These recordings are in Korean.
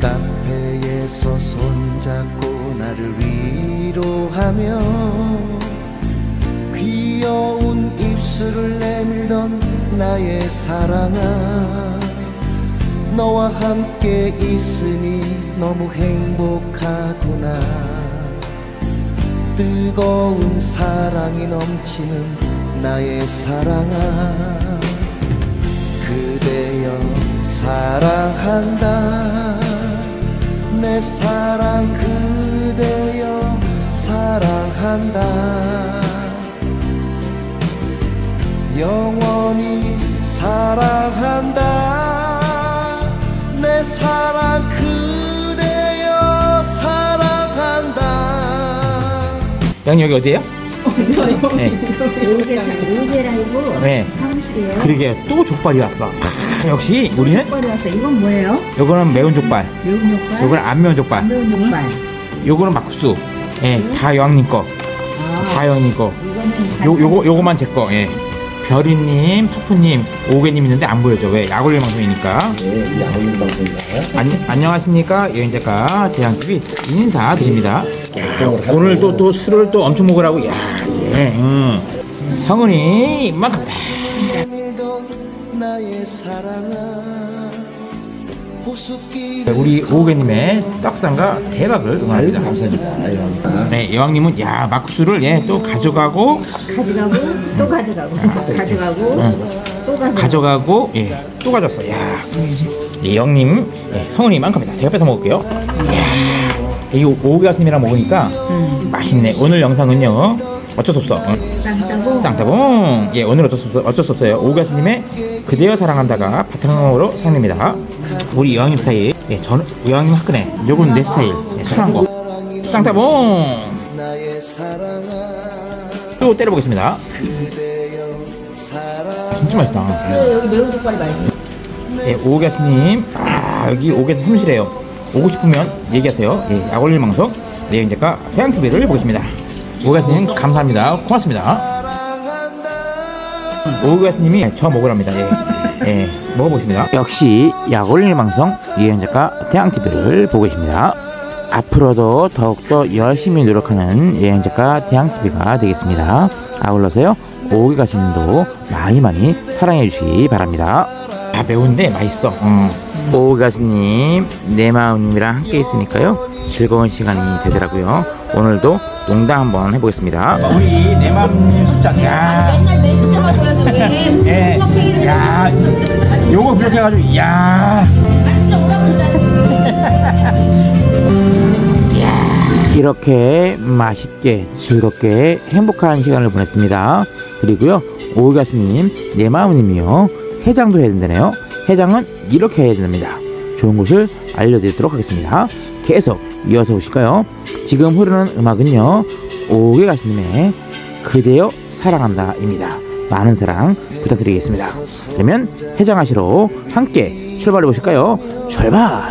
카페에서 손잡고 나를 위로하며 귀여운 입술을 내밀던 나의 사랑아, 너와 함께 있으니 너무 행복하구나. 뜨거운 사랑이 넘치는 나의 사랑아, 그대여 사랑한다. 내 사랑 그대여 사랑한다. 영원히 사랑한다. 내 사랑 그대여 사랑한다. 양 여기 어디에요? 네. 오게라이브 네. 사무실이에요. 그러게요. 또 족발이 왔어. 역시 우리는 족발이 왔어. 이건 뭐예요? 요거는 매운 족발, 매운 족발? 요거는 안 매운 족발, 안 매운 족발. 요거는 막국수. 예, 다 여왕님 거. 다 여왕님 거. 이거는 요거만 제 거. 예. 별이님, 터프님, 오게님 있는데 안 보여줘. 왜? 약올림 방송이니까. 네, 약올림 방송인가요? 안녕하십니까. 여행작가 대양TV 인사드립니다. 오늘 또 술을 또 엄청 먹으라고. 야, 예. 성은이 만큼다. 우리 오게님의 떡상과 대박을 응원합니다. 감사합니다. 네, 여왕님은 야 막국수를 또 가져가고 또 가져가고 또 가져가고 또 가졌어. 야, 이 여왕님 성은이만큼이다. 제가 뺏어 먹을게요. 이야, 이 오게 가슴이랑 먹으니까 맛있네. 오늘 영상은요 어쩔 수 없어. 쌍따봉. 예, 오늘 어쩔 수 없어요. 오게 가슴님의 그대여 사랑한다가 바탕으로 사용됩니다. 우리 여왕님 스타일. 예, 저는 여왕님 화끈해. 요건 내 스타일. 순한 거. 쌍따봉. 또 때려보겠습니다. 진짜 맛있다. 여기 매운 족발이 맛있어. 예, 오게스님. 여기 오게스 사무실이에요. 오고 싶으면 얘기하세요. 예, 약올림 방송 내연작가 태양TV를 보겠습니다. 오게스님 감사합니다. 고맙습니다. 오게스님이 저 먹으랍니다. 예, 먹어보겠습니다. 역시 약올림 방송 예언작가 태양TV를 보고 계십니다. 앞으로도 더욱더 열심히 노력하는 예언작가 태양TV가 되겠습니다. 아울러서요 오게가슴님도 많이 사랑해 주시기 바랍니다. 매운데 맛있어. 오게가슴님 내 마음님이랑 함께 있으니까요 즐거운 시간이 되더라고요. 오늘도 농담 한번 해보겠습니다. 우리 내 마음님 숫자. 야, 맨날 내 숫자만 보여줘. 왜? 야, 요거 그렇게 해가지고 야. 진짜 오라버린다. 이렇게 맛있게 즐겁게 행복한 시간을 보냈습니다. 그리고요 오게가슴님 내 마음님이요 해장도 해야 된다네요. 해장은 이렇게 해야 됩니다. 좋은 곳을 알려드리도록 하겠습니다. 계속 이어서 보실까요? 지금 흐르는 음악은요 오게가슴님의 그대여 사랑한다 입니다. 많은 사랑 부탁드리겠습니다. 그러면 해장하시러 함께 출발해 보실까요? 출발!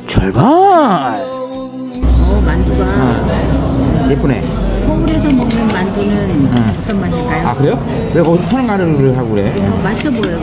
만두가 예쁘네. 서울에서 먹는 만두는 어떤 맛일까요? 그래요? 왜 거기서 파는 가루를 하고 그래? 맛있어 보여요.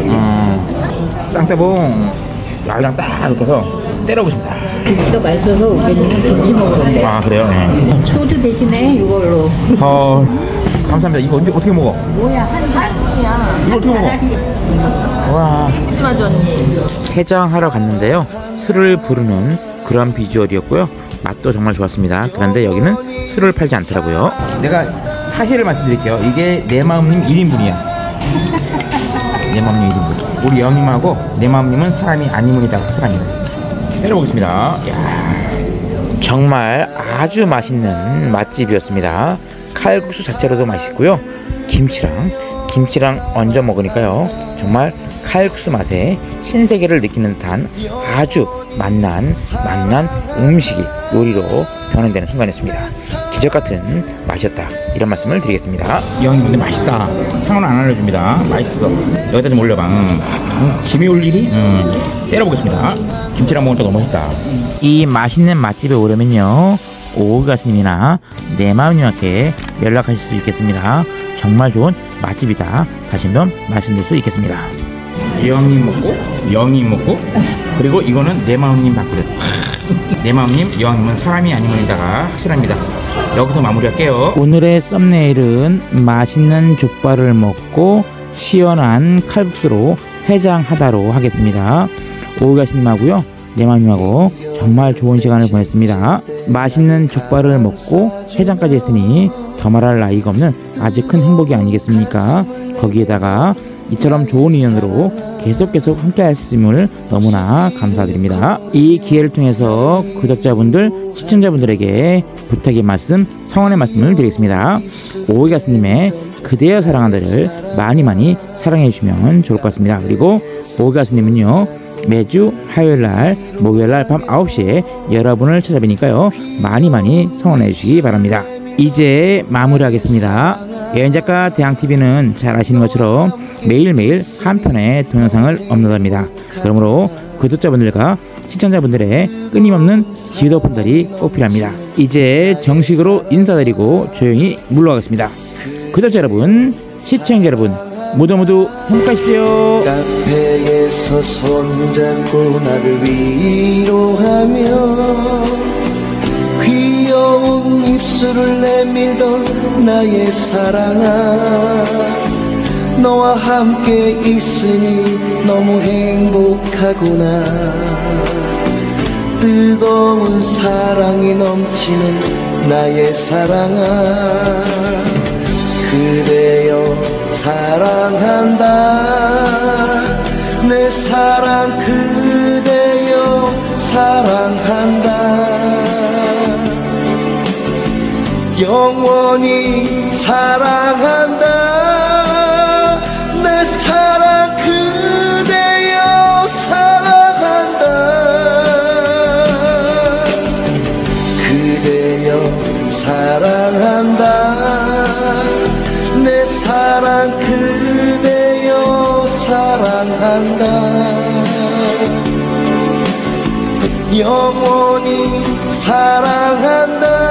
쌍따봉 야랑 딱 이렇게 해서 때려보십니다. 김치가 맛있어서 오게님은 김치 먹으는데. 그래요? 소주 대신에 이걸로. 감사합니다. 이거 어떻게 먹어? 뭐야, 한 사람이야. 이거 어떻게 먹어? 와. 하지 언니. 해장하러 갔는데요 술을 부르는 그런 비주얼이었고요 맛도 정말 좋았습니다. 그런데 여기는 술을 팔지 않더라고요. 내가 사실을 말씀드릴게요. 이게 내 마음님 1인분이야. 내 마음님 1인분. 우리 여왕님하고 내 마음님은 사람이 아니문이다 확실합니다. 때려보겠습니다. 이야, 정말 아주 맛있는 맛집이었습니다. 칼국수 자체로도 맛있고요 김치랑 얹어 먹으니까요 정말 칼국수 맛에 신세계를 느끼는 듯한 아주 맛난 음식이 요리로 변환되는 순간이었습니다. 기적같은 맛이었다 이런 말씀을 드리겠습니다. 이 형님 근데 맛있다. 상어는 안 알려줍니다. 맛있어. 여기다 좀 올려봐. 김이 올 일이? 때려보겠습니다. 김치랑 먹으니까 너무 맛있다. 이 맛있는 맛집에 오려면요 오게가슴님이나 내 마음님한테 연락하실 수 있겠습니다. 정말 좋은 맛집이다 다시 한번 말씀드릴 수 있겠습니다. 여왕님 먹고 여왕님 먹고 그리고 이거는 내 마음님 밥그릇. 내 마음님 여왕님은 사람이 아님을다가 확실합니다. 여기서 마무리할게요. 오늘의 썸네일은 맛있는 족발을 먹고 시원한 칼국수로 해장하다로 하겠습니다. 오이가시님하고요 내 마음님하고 정말 좋은 시간을 보냈습니다. 맛있는 족발을 먹고 해장까지 했으니 더 말할 나이가 없는 아주 큰 행복이 아니겠습니까? 거기에다가 이처럼 좋은 인연으로 계속 함께 할 수 있음을 너무나 감사드립니다. 이 기회를 통해서 구독자분들, 시청자분들에게 부탁의 말씀, 성원의 말씀을 드리겠습니다. 오이가스님의 그대여 사랑한다를 많이 사랑해 주시면 좋을 것 같습니다. 그리고 오이가스님은요 매주 화요일날 목요일날 밤 9시에 여러분을 찾아뵈니까요 많이 성원해 주시기 바랍니다. 이제 마무리하겠습니다. 여행작가 대항TV는 잘 아시는 것처럼 매일매일 한 편의 동영상을 업로드합니다. 그러므로 구독자분들과 시청자분들의 끊임없는 지도 편달이 꼭 필요합니다. 이제 정식으로 인사드리고 조용히 물러가겠습니다. 구독자 여러분, 시청자 여러분 모두 행복하십시오. 카페에서 손잡고 나를 위로하며 귀여운 입술을 내밀던 나의 사랑아, 너와 함께 있으니 너무 행복하구나. 뜨거운 사랑이 넘치는 나의 사랑아, 그대여 사랑한다. 내 사랑 그대여 사랑한다. 영원히 사랑한다. 내 사랑 그대여 사랑한다. 그대여 사랑한다. 내 사랑 그대여 사랑한다. 영원히 사랑한다.